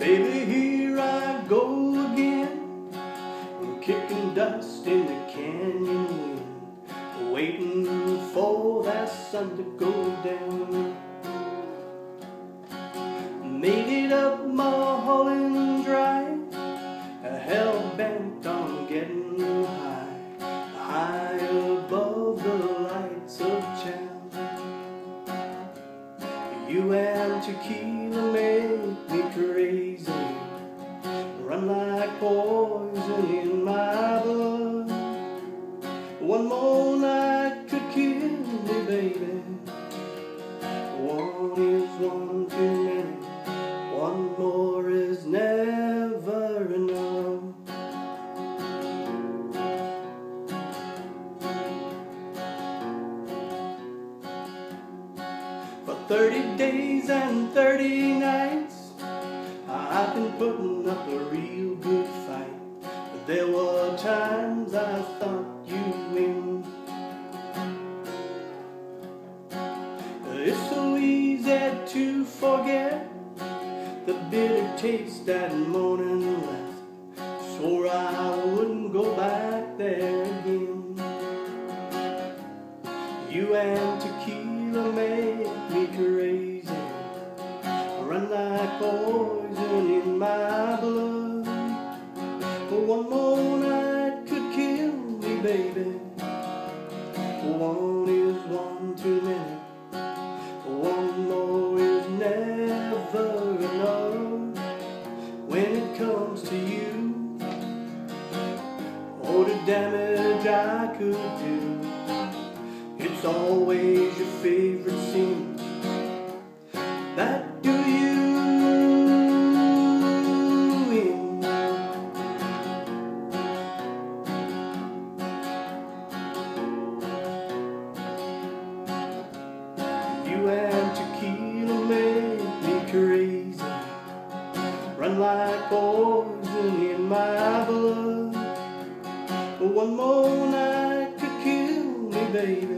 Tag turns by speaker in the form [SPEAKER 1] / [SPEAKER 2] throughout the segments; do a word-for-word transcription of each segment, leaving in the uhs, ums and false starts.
[SPEAKER 1] Baby, here I go again, kicking dust in the canyon wind, waiting for that sun to go down. Made it up Mulholland Drive, hell bent on getting high, high above the lights of town. You and Tequila make me crazy, run like poison in my blood. One more night could kill me, baby. One is one too many, one more is never enough. For thirty days and thirty nights, I've been putting up a real good fight. But there were times I thought you'd win. It's so easy to forget the bitter taste that morning left. Swore I wouldn't go back there again. You and Tequila make me crazy, run like poison in my blood. One more night could kill me, baby. One is one too many, one more is never enough. When it comes to you, oh, the damage I could do, it's always your favorite scenes that do you in. You and Tequila make me crazy, run like poison in my blood. One more night could kill me, baby.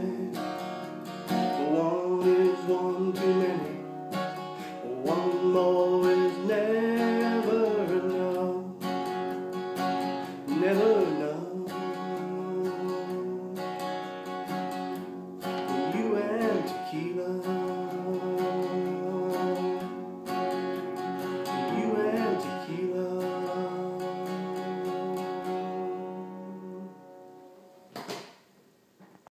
[SPEAKER 1] One is one too many, one more is never enough, never